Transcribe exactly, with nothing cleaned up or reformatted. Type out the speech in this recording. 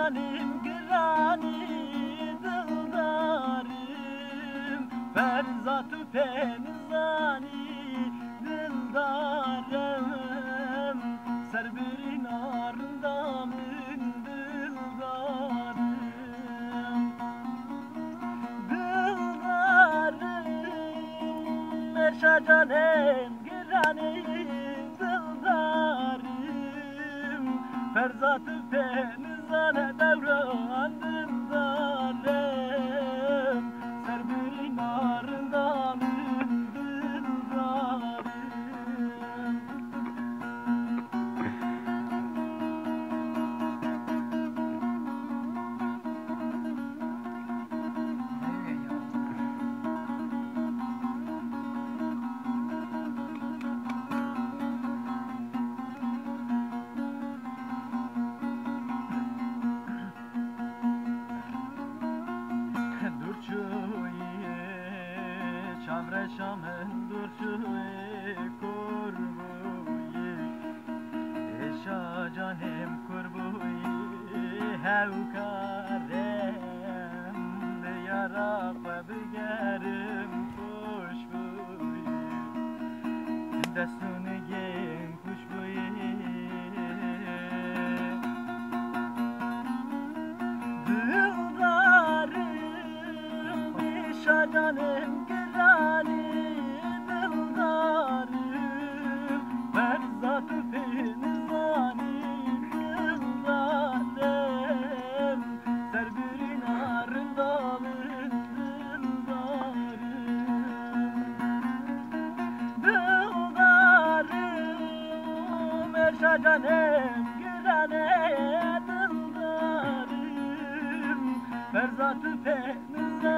canim girani dildarım Ferzat-ı penizani dildarım Serbirin arındamın dildarım Dildarım Eşa canim girani dildarım Ferzat-ı penizane devran dildarım Serbirin arındamın dildarım Çamreşamın durçuye kurbuye Eşa canem kurbuye hevkarem Diyara bebigerim kuşbuye Destuni gen kuşbuye Dildarım Eşa canem girani dildarım Ferzat-ı penizani dildarım Serbirin arındamın dildarım Dildarım Eşa canem girani dildarım Ferzat-ı penizani